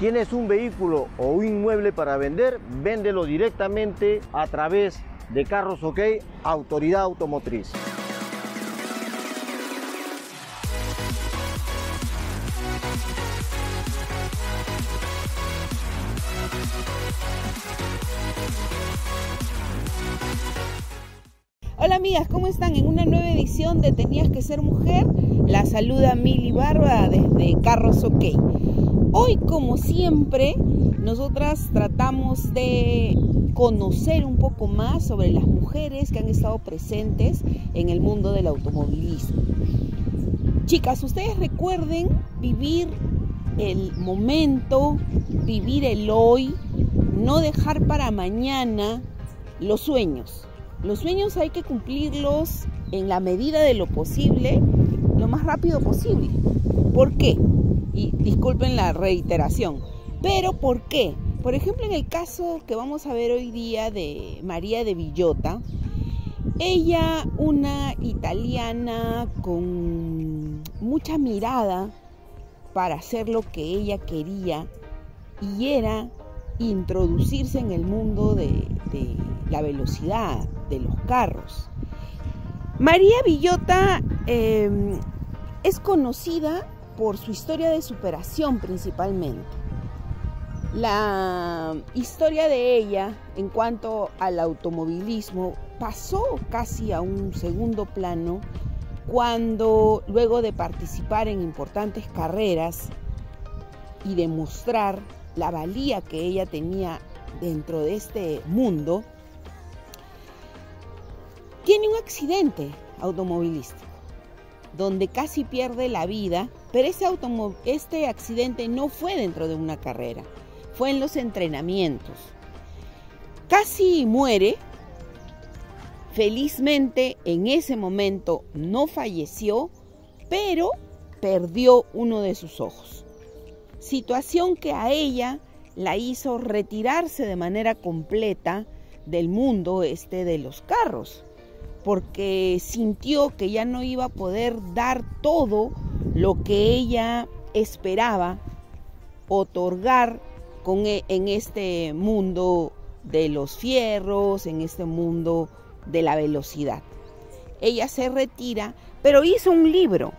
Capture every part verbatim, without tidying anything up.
¿Tienes un vehículo o un inmueble para vender? Véndelo directamente a través de Carros OK, Autoridad Automotriz. Hola amigas, ¿cómo están? En una nueva edición de Tenías que ser mujer, la saluda Mili Barba desde Carros OK. Hoy, como siempre, nosotras tratamos de conocer un poco más sobre las mujeres que han estado presentes en el mundo del automovilismo. Chicas, ustedes recuerden vivir el momento, vivir el hoy, no dejar para mañana los sueños. Los sueños hay que cumplirlos en la medida de lo posible, lo más rápido posible. ¿Por qué? Y disculpen la reiteración, pero ¿por qué? Por ejemplo, en el caso que vamos a ver hoy día de María de Villota, ella, una italiana con mucha mirada para hacer lo que ella quería, y era introducirse en el mundo de, de la velocidad, de los carros. María Villota eh, es conocida por su historia de superación principalmente. La historia de ella en cuanto al automovilismo pasó casi a un segundo plano cuando, luego de participar en importantes carreras y demostrar la valía que ella tenía dentro de este mundo, tiene un accidente automovilístico donde casi pierde la vida, pero ese automo- este accidente no fue dentro de una carrera, fue en los entrenamientos. Casi muere. Felizmente en ese momento no falleció, pero perdió uno de sus ojos. Situación que a ella la hizo retirarse de manera completa del mundo este de los carros, porque sintió que ya no iba a poder dar todo lo que ella esperaba otorgar con, en este mundo de los fierros, en este mundo de la velocidad. Ella se retira, pero hizo un libro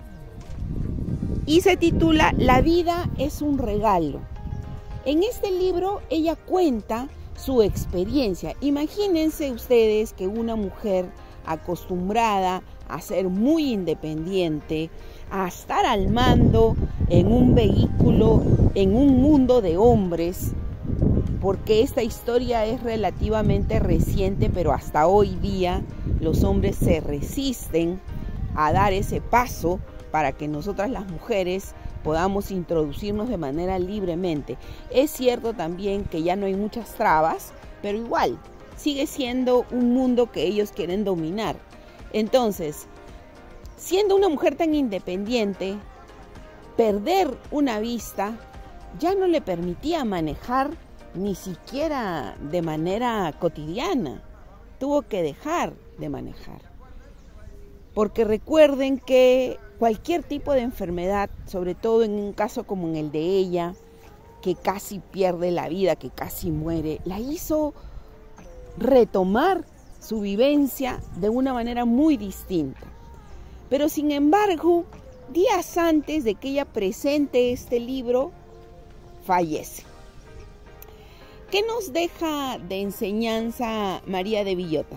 y se titula La vida es un regalo. En este libro ella cuenta su experiencia. Imagínense ustedes que una mujer acostumbrada a ser muy independiente, a estar al mando en un vehículo, en un mundo de hombres, porque esta historia es relativamente reciente, pero hasta hoy día los hombres se resisten a dar ese paso para que nosotras las mujeres podamos introducirnos de manera libremente. Es cierto también que ya no hay muchas trabas, pero igual sigue siendo un mundo que ellos quieren dominar. Entonces, siendo una mujer tan independiente, perder una vista ya no le permitía manejar ni siquiera de manera cotidiana. Tuvo que dejar de manejar. Porque recuerden que cualquier tipo de enfermedad, sobre todo en un caso como en el de ella, que casi pierde la vida, que casi muere, la hizo retomar su vivencia de una manera muy distinta. Pero sin embargo, días antes de que ella presente este libro, fallece. ¿Qué nos deja de enseñanza María de Villota?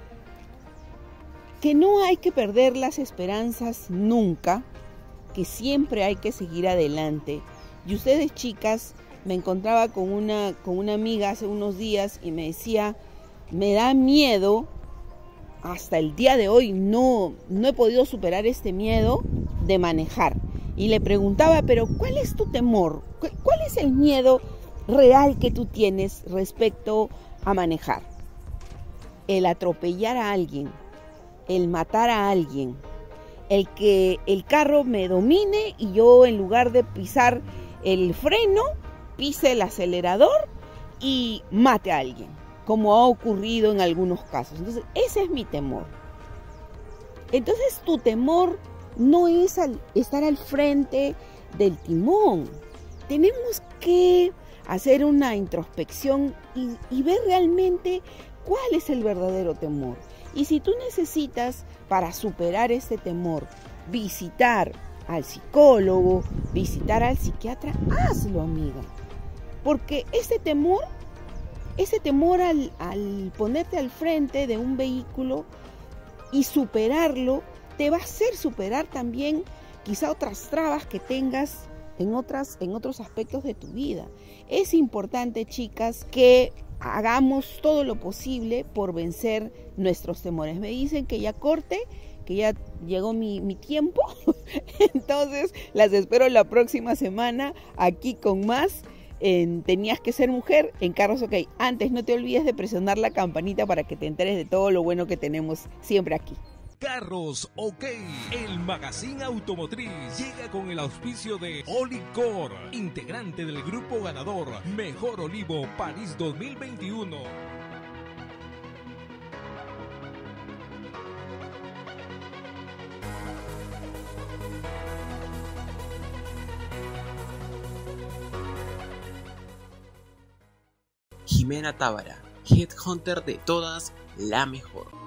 Que no hay que perder las esperanzas nunca, que siempre hay que seguir adelante. Y ustedes, chicas, me encontraba con una, con una amiga hace unos días y me decía, me da miedo, hasta el día de hoy no, no he podido superar este miedo de manejar. Y le preguntaba, pero ¿cuál es tu temor? ¿Cuál es el miedo real que tú tienes respecto a manejar? El atropellar a alguien, el matar a alguien, el que el carro me domine y yo, en lugar de pisar el freno, pise el acelerador y mate a alguien, como ha ocurrido en algunos casos. Entonces, ese es mi temor. Entonces, tu temor no es al estar al frente del timón. Tenemos que hacer una introspección y, y ver realmente cuál es el verdadero temor. Y si tú necesitas, para superar este temor, visitar al psicólogo, visitar al psiquiatra, hazlo, amiga. Porque ese temor, ese temor al, al ponerte al frente de un vehículo y superarlo, te va a hacer superar también quizá otras trabas que tengas en, otras, en otros aspectos de tu vida. Es importante, chicas, que hagamos todo lo posible por vencer nuestros temores. Me dicen que ya corte, que ya llegó mi, mi tiempo. Entonces las espero la próxima semana aquí con más en Tenías que ser mujer en Carros OK. Antes, no te olvides de presionar la campanita para que te enteres de todo lo bueno que tenemos siempre aquí. Carros OK, el magazine automotriz, llega con el auspicio de Olicor, integrante del grupo ganador Mejor Olivo París dos mil veintiuno. Jimena Tábara, Headhunter de todas, la mejor.